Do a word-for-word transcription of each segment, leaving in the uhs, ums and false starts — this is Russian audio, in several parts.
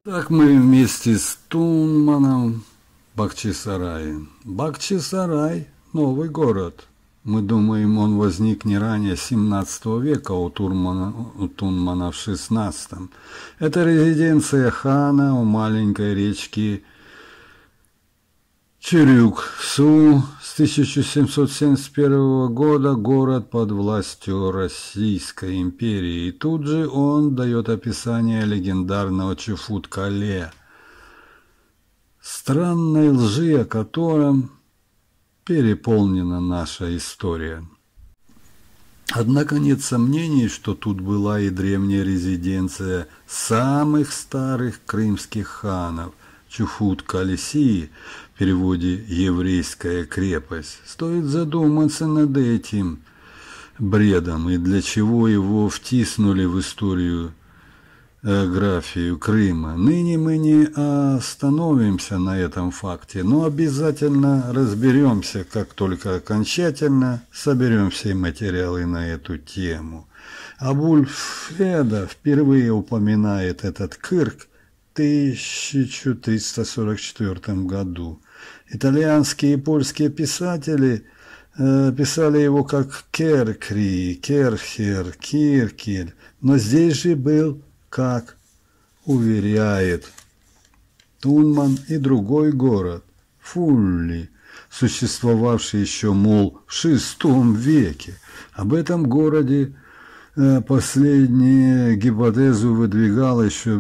Так мы вместе с Тунманом в Бахчисарае. Бахчисарай – новый город. Мы думаем, он возник не ранее семнадцатого века, у, Турмана, у Тунмана в шестнадцатом. Это резиденция хана у маленькой речки Чирюк-Су. С тысяча семьсот семьдесят первого года город под властью Российской империи. И тут же он дает описание легендарного Чуфут-Кале, странной лжи, о котором переполнена наша история. Однако нет сомнений, что тут была и древняя резиденция самых старых крымских ханов – Чуфут-Калеси, в переводе «еврейская крепость». Стоит задуматься над этим бредом и для чего его втиснули в историю географию Крыма. Ныне мы не остановимся на этом факте, но обязательно разберемся, как только окончательно соберем все материалы на эту тему. Абуль-Феда впервые упоминает этот Кырк в тысяча триста сорок четвёртом году. Итальянские и польские писатели э, писали его как Керкри, Керхер, Киркель, но здесь же был, как уверяет Тунман, и другой город – Фулли, существовавший еще, мол, в шестом веке. Об этом городе э, последнюю гипотезу выдвигал еще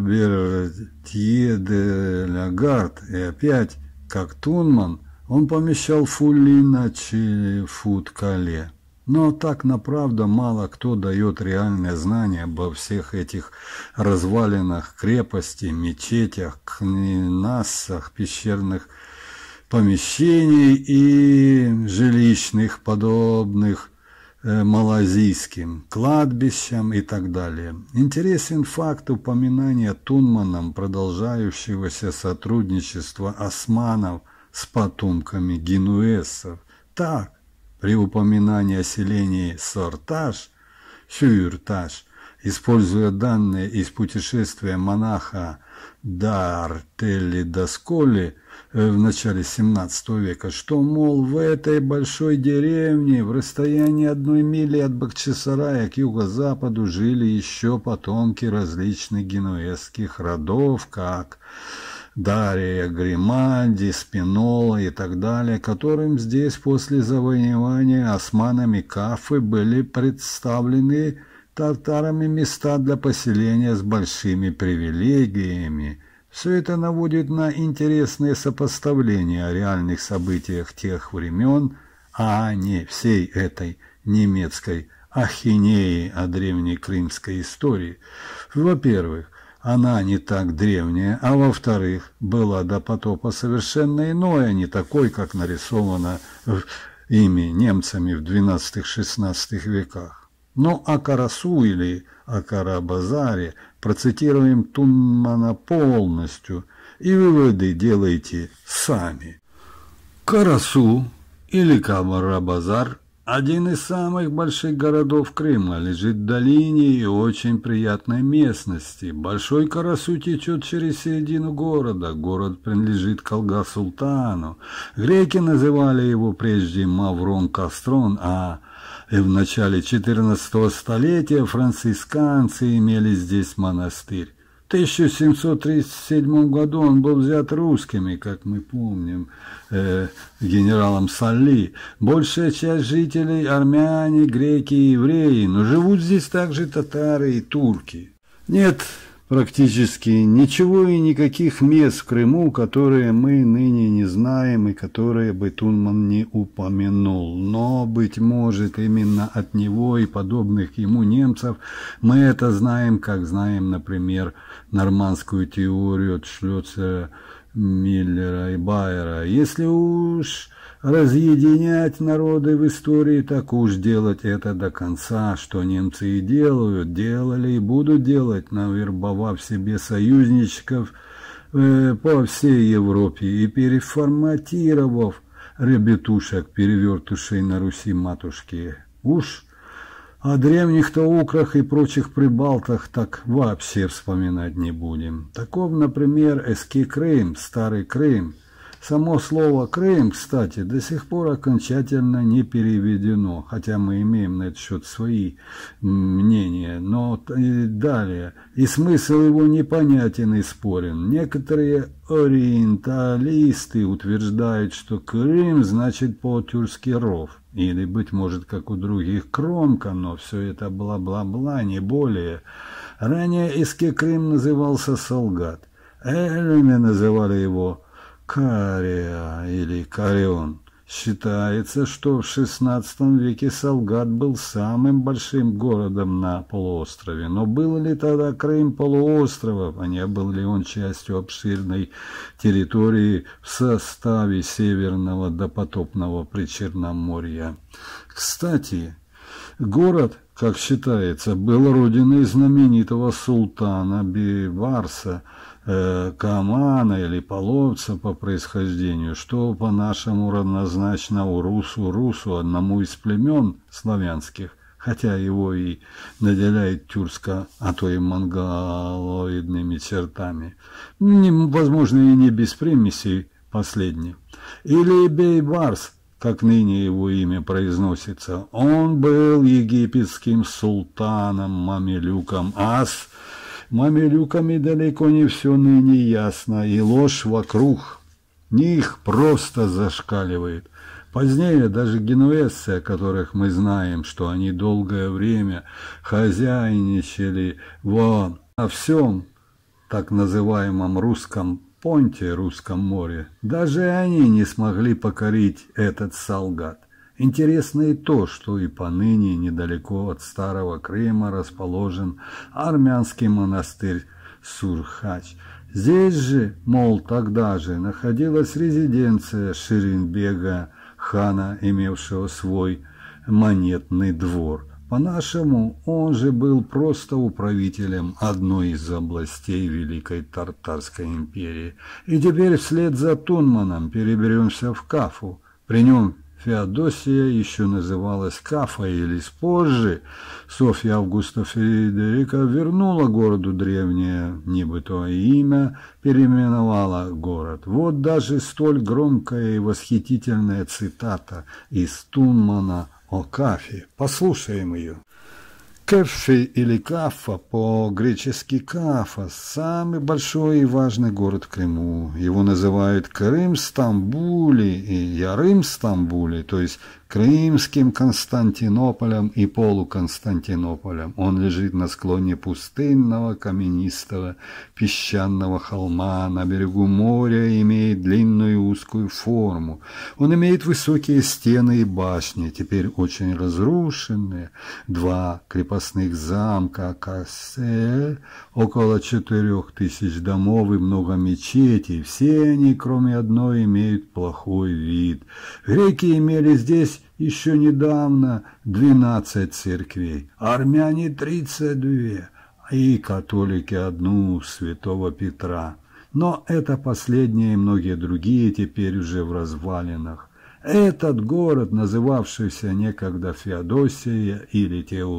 Бертье де Лагард, и опять, как Тунман, он помещал Фулли на Чуфут-Кале. Но так на правду мало кто дает реальное знание обо всех этих развалинах крепостей, мечетях, книнасах, пещерных помещений и жилищных, подобных э, малазийским кладбищам и так далее. Интересен факт упоминания Тунманом продолжающегося сотрудничества османов с потомками генуэзцев. Так, при упоминании о селении Сортаж, Сюртаж, используя данные из путешествия монаха Д'Артелли Досколи в начале семнадцатого века, что, мол, в этой большой деревне в расстоянии одной мили от Бахчисарая к юго-западу жили еще потомки различных генуэзских родов, как Дария, Гримальди, Спинола и так далее, которым здесь после завоевания османами Кафы были представлены татарами места для поселения с большими привилегиями. Все это наводит на интересные сопоставления о реальных событиях тех времен, а не всей этой немецкой ахинеи о древней крымской истории. Во-первых, она не так древняя, а во-вторых, была до потопа совершенно иной, а не такой, как нарисовано ими немцами в двенадцатом-шестнадцатом веках. Но о Карасу или о Карабазаре процитируем Тунмана полностью, и выводы делайте сами. Карасу или Карабазар – один из самых больших городов Крыма, лежит в долине и очень приятной местности. Большой Карасу течет через середину города. Город принадлежит Калга-Султану. Греки называли его прежде Маврон-Кастрон, а в начале четырнадцатого столетия францисканцы имели здесь монастырь. В тысяча семьсот тридцать седьмом году он был взят русскими, как мы помним, э, генералом Салли. Большая часть жителей – армяне, греки и евреи, но живут здесь также татары и турки. Нет практически ничего и никаких мест в Крыму, которые мы ныне не знаем и которые бы Тунман не упомянул. Но, быть может, именно от него и подобных ему немцев мы это знаем, как знаем, например, нормандскую теорию от Шлёцера, Миллера и Байера. Если уж разъединять народы в истории, так уж делать это до конца, что немцы и делают, делали и будут делать, навербовав себе союзничков э, по всей Европе и переформатировав ребятушек, перевертышей на Руси матушки. Уж О древних-то украх и прочих прибалтах так вообще вспоминать не будем. Таков, например, эский Крым, старый Крым. Само слово «Крым», кстати, до сих пор окончательно не переведено, хотя мы имеем на этот счет свои мнения, но и далее. И смысл его непонятен и спорен. Некоторые ориенталисты утверждают, что Крым значит по-тюркски «ров», или, быть может, как у других, «кромка», но все это бла-бла-бла, не более. Ранее эский Крым назывался Салгат. Эллины называли его Кария или Карион. Считается, что в шестнадцатом веке Салгат был самым большим городом на полуострове. Но был ли тогда Крым полуостровом, а не был ли он частью обширной территории в составе Северного допотопного Причерноморья? Кстати, город, как считается, был родиной знаменитого султана Бейбарса, Камана или половца по происхождению, что по-нашему равнозначно урусу русу, одному из племен славянских, хотя его и наделяет тюркско, а то и монголоидными чертами, возможно, и не без примесей последних. Или Бейбарс, как ныне его имя произносится, он был египетским султаном-мамилюком, а с мамилюками далеко не все ныне ясно, и ложь вокруг них просто зашкаливает. Позднее даже генуэзцы, о которых мы знаем, что они долгое время хозяйничали во всем так называемом русском понте, русском море, даже они не смогли покорить этот Салгат. Интересно и то, что и поныне недалеко от Старого Крыма расположен армянский монастырь Сурхач. Здесь же, мол, тогда же находилась резиденция Ширинбега, хана, имевшего свой монетный двор. По-нашему, он же был просто управителем одной из областей Великой Тартарской империи. И теперь вслед за Тунманом переберемся в Кафу. При нем Феодосия еще называлась Кафой, или позже Софья Августа Фредерика вернула городу древнее небытое имя, переименовала город. Вот даже столь громкая и восхитительная цитата из Тунмана о Кафе. Послушаем ее. Кефи или Кафа, по-гречески Кафа, самый большой и важный город в Крыму. Его называют Крым Стамбули и Ярым Стамбули, то есть Крымским Константинополем и полуконстантинополем. Он лежит на склоне пустынного, каменистого, песчаного холма, на берегу моря, имеет длинную узкую форму. Он имеет высокие стены и башни, теперь очень разрушенные, два крепостных замка, Кассель, около четырех тысяч домов и много мечетей. Все они, кроме одной, имеют плохой вид. Греки имели здесь еще недавно двенадцать церквей, армяне тридцать две, и католики одну, святого Петра. Но это последние и многие другие теперь уже в развалинах. Этот город, называвшийся некогда Феодосия или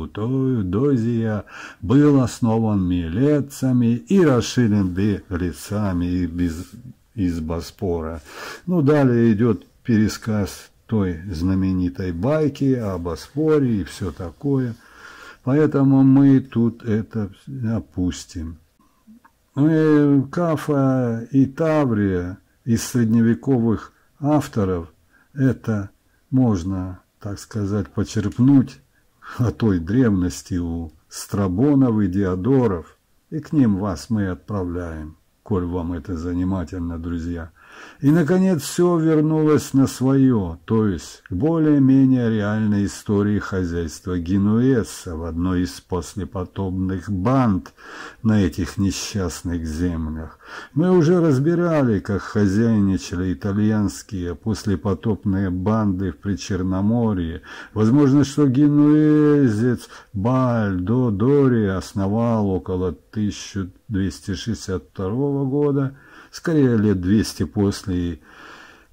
Теодозия, был основан милетцами и расширен беглецами из, из Боспора. Ну, далее идет пересказ той знаменитой байки о Боспоре и все такое. Поэтому мы тут это опустим. Кафа и Таврия из средневековых авторов, это можно, так сказать, почерпнуть о той древности у Страбонов и Диодоров, и к ним вас мы отправляем, коль вам это занимательно, друзья. И, наконец, все вернулось на свое, то есть к более-менее реальной истории хозяйства генуэзцев, одной из послепотопных банд на этих несчастных землях. Мы уже разбирали, как хозяйничали итальянские послепотопные банды в Причерноморье. Возможно, что генуэзец Бальдо Дори основал около тысяча двести шестьдесят второго года, скорее лет двести после,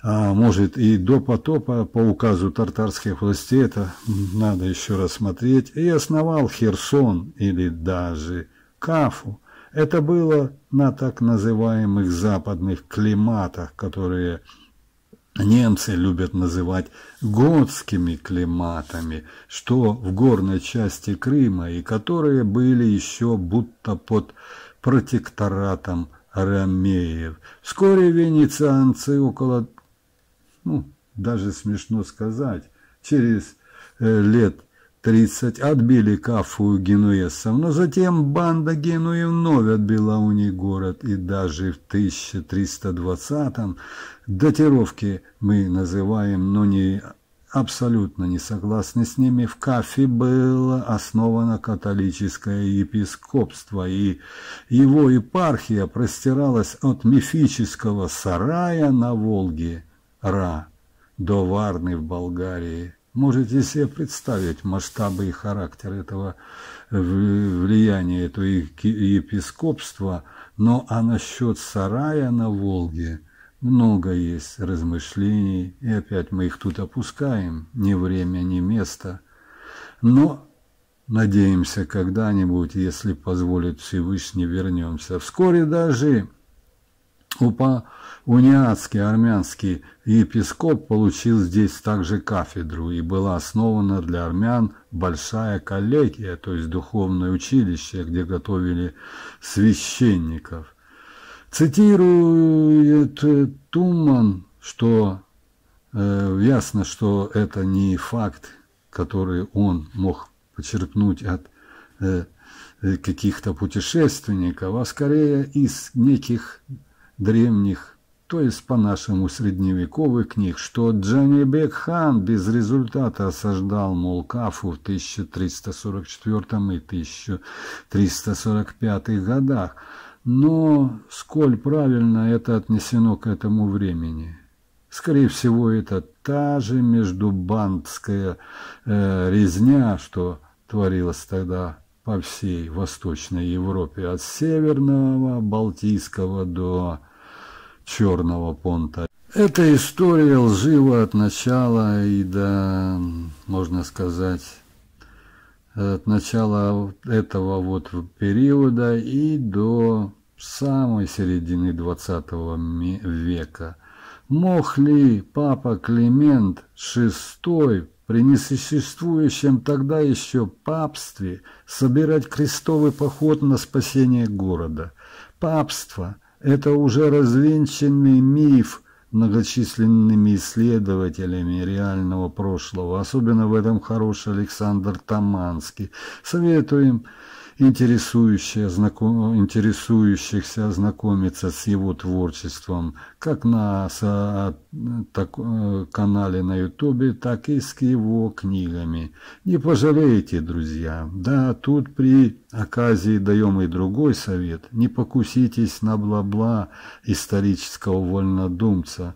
а может и до потопа по указу тартарских властей, это надо еще рассмотреть, и основал Херсон или даже Кафу. Это было на так называемых западных климатах, которые немцы любят называть готскими климатами, что в горной части Крыма, и которые были еще будто под протекторатом ромеев. Вскоре венецианцы около, ну, даже смешно сказать, через э, лет тридцать отбили Кафу у генуэзцев, но затем банда Генуи вновь отбила у них город, и даже в тысяча триста двадцатом, датировки мы называем, но не абсолютно не согласны с ними, в Кафе было основано католическое епископство, и его епархия простиралась от мифического Сарая на Волге, Ра, до Варны в Болгарии. Можете себе представить масштабы и характер этого влияния, этого епископства, но а насчет Сарая на Волге много есть размышлений, и опять мы их тут опускаем, ни время, ни место. Но надеемся, когда-нибудь, если позволит Всевышний, вернемся. Вскоре даже упа униатский армянский епископ получил здесь также кафедру, и была основана для армян большая коллегия, то есть духовное училище, где готовили священников. Цитирует Туман, что э, ясно, что это не факт, который он мог почерпнуть от э, каких-то путешественников, а скорее из неких древних, то есть по-нашему средневековых книг, что Джанибек хан без результата осаждал, мол, Кафу в тысяча триста сорок четвёртом и тысяча триста сорок пятом годах. Но сколь правильно это отнесено к этому времени? Скорее всего, это та же междубандская э, резня, что творилась тогда по всей Восточной Европе, от Северного Балтийского до Черного понта. Эта история лжива от начала и до, можно сказать, от начала этого вот периода и до самой середины двадцатого века. Мог ли папа Климент шестой при несуществующем тогда еще папстве собирать крестовый поход на спасение города? Папство – это уже развенчанный миф многочисленными исследователями реального прошлого. Особенно в этом хорош Александр Таманский. Советуем интересующих, знаком, интересующихся ознакомиться с его творчеством как на со, так, канале на ютубе, так и с его книгами. Не пожалеете, друзья. Да, тут при оказии даем и другой совет. Не покуситесь на бла-бла исторического вольнодумца.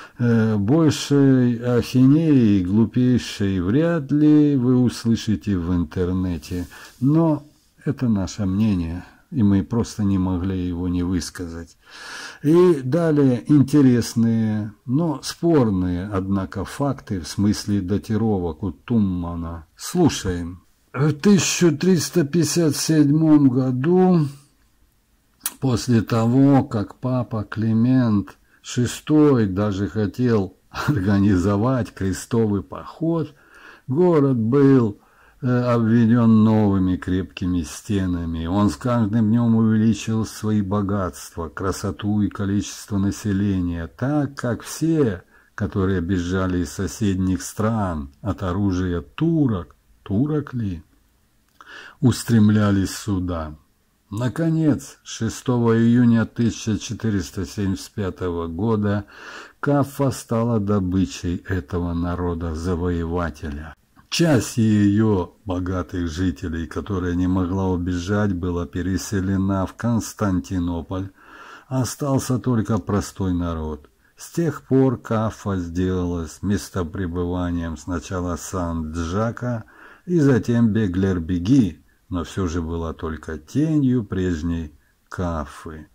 Большей ахинеи, глупейшей вряд ли вы услышите в интернете. Но это наше мнение, и мы просто не могли его не высказать. И далее интересные, но спорные, однако, факты в смысле датировок у Туммана. Слушаем. В тысяча триста пятьдесят седьмом году, после того, как папа Климент шестой даже хотел организовать крестовый поход, город был обведен новыми крепкими стенами. Он с каждым днем увеличил свои богатства, красоту и количество населения, так как все, которые бежали из соседних стран от оружия турок, турок ли, устремлялись сюда. Наконец, шестого июня тысяча четыреста семьдесят пятого года Кафа стала добычей этого народа-завоевателя. Часть ее богатых жителей, которая не могла убежать, была переселена в Константинополь. Остался только простой народ. С тех пор Кафа сделалась местопребыванием сначала Сан-Джака и затем Беглер-Беги, но все же была только тенью прежней Кафы.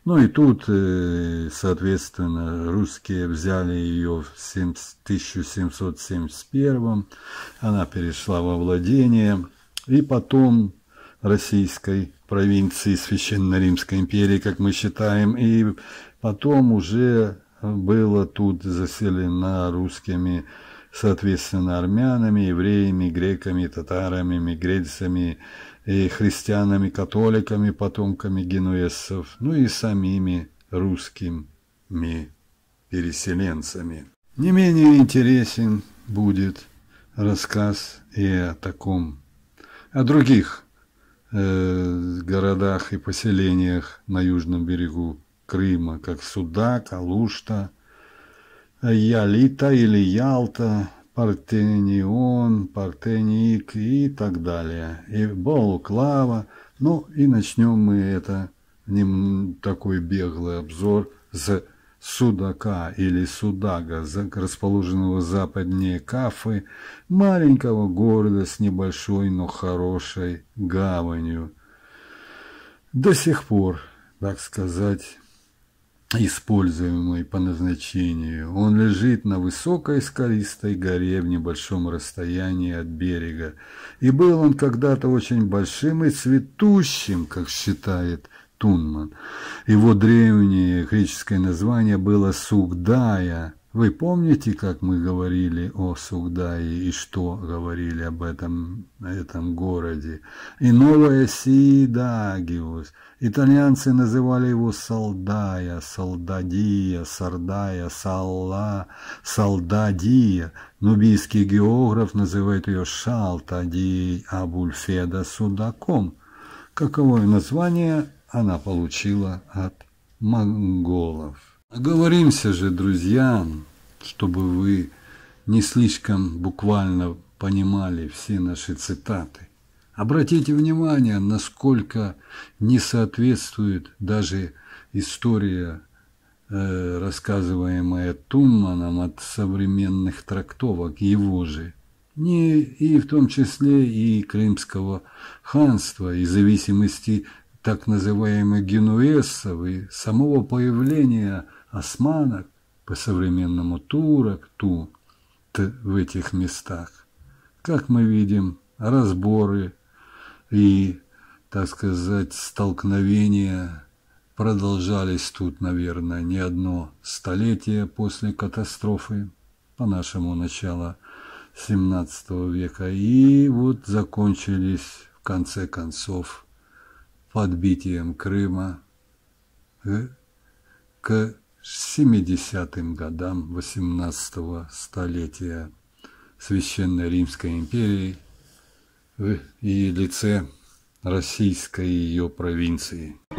Ну и тут, соответственно, русские взяли ее в тысяча семьсот семьдесят первом, она перешла во владение, и потом российской провинции Священной Римской империи, как мы считаем, и потом уже было тут заселено русскими, соответственно, армянами, евреями, греками, татарами, мигрельцами, и христианами, католиками, потомками генуэзцев, ну и самими русскими переселенцами. Не менее интересен будет рассказ и о таком, о других э, городах и поселениях на южном берегу Крыма, как Судак, Алушта, Ялита или Ялта, Партенион, Партеник и так далее, и Балуклава. Ну и начнем мы это, такой беглый обзор с Судака или Судага, расположенного западнее Кафы, маленького города с небольшой, но хорошей гаванью. До сих пор, так сказать, используемый по назначению. Он лежит на высокой скалистой горе в небольшом расстоянии от берега. И был он когда-то очень большим и цветущим, как считает Тунман. Его древнее греческое название было Сугдая. Вы помните, как мы говорили о Сугдае и что говорили об этом, этом городе? И Новая Сидагиус. Итальянцы называли его Салдая, Салдадия, Сардая, Салла, Салдадия. Нубийский географ называет ее Шалтадией, а Бульфеда Судаком. Каковое название она получила от монголов. Оговоримся же, друзья, чтобы вы не слишком буквально понимали все наши цитаты. Обратите внимание, насколько не соответствует даже история, э, рассказываемая Тунманом, от современных трактовок его же. Не, и в том числе и Крымского ханства, и зависимости так называемых генуэзцев, и самого появления османок, по-современному турок, ту, т, в этих местах. Как мы видим, разборы и, так сказать, столкновения продолжались тут, наверное, не одно столетие после катастрофы, по-нашему начала семнадцатого века, и вот закончились в конце концов подбитием Крыма к семидесятым годам восемнадцатого столетия Священной Римской империи и лице российской ее провинции.